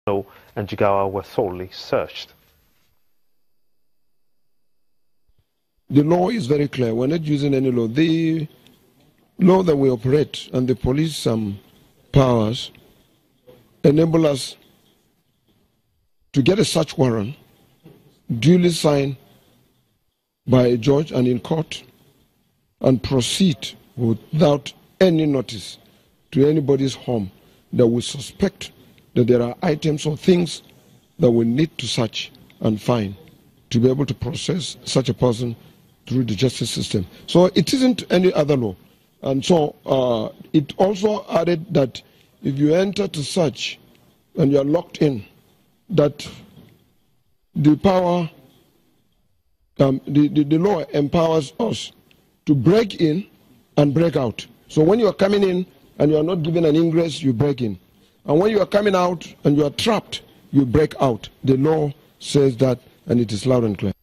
and Jigawa were thoroughly searched. The law is very clear. We're not using any law. The law that we operate and the police powers enable us to get a search warrant duly signed by a judge and in court and proceed without any notice to anybody's home that we suspect that there are items or things that we need to search and find to be able to process such a person through the justice system. So it isn't any other law. And so it also added that if you enter to search and you are locked in, that the power, the law empowers us to break in and break out. So when you are coming in and you are not given an ingress, you break in. And when you are coming out and you are trapped, you break out. The law says that, and it is loud and clear.